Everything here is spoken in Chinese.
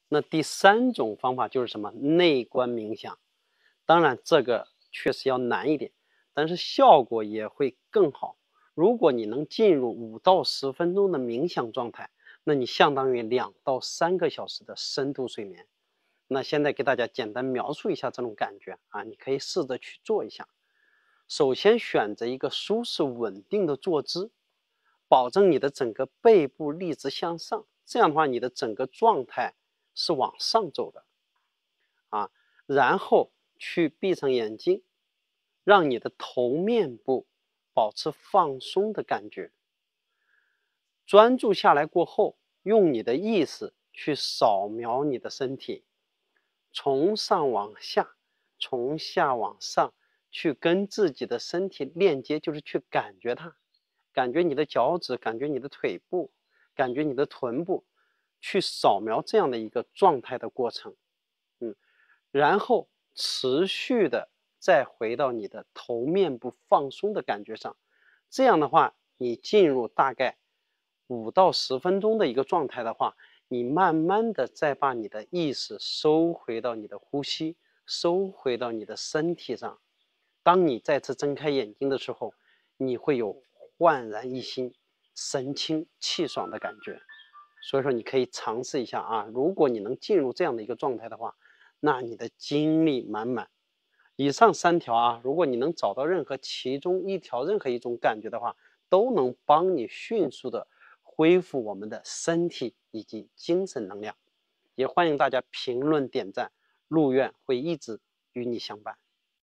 那第三种方法就是什么？内观冥想。当然，这个确实要难一点，但是效果也会更好。如果你能进入5到10分钟的冥想状态，那你相当于2到3个小时的深度睡眠。那现在给大家简单描述一下这种感觉啊，你可以试着去做一下。首先选择一个舒适稳定的坐姿，保证你的整个背部立直向上，这样的话你的整个状态是往上走的啊。然后去闭上眼睛，让你的头面部保持放松的感觉。专注下来过后，用你的意识去扫描你的身体，从上往下，从下往上，去跟自己的身体链接，就是去感觉它，感觉你的脚趾，感觉你的腿部，感觉你的臀部，去扫描这样的一个状态的过程。然后持续的再回到你的头面部放松的感觉上。这样的话，你进入大概5到10分钟的一个状态的话，你慢慢的再把你的意识收回到你的呼吸，收回到你的身体上。当你再次睁开眼睛的时候，你会有焕然一新、神清气爽的感觉。所以说你可以尝试一下啊，如果你能进入这样的一个状态的话，那你的精力满满。以上3条啊，如果你能找到任何其中1条，任何一种感觉的话，都能帮你迅速的恢复我们的身体以及精神能量。也欢迎大家评论点赞，陆院会一直与你相伴。